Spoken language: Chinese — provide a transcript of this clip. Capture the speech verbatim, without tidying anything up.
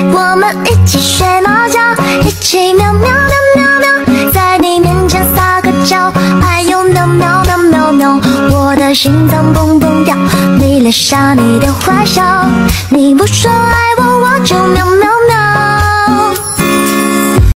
我们一起睡猫觉，一起喵喵喵喵喵，在你面前撒个娇，还有喵喵喵喵喵，我的心脏蹦蹦跳，你留下你的坏笑，你不说爱我，我就喵喵喵。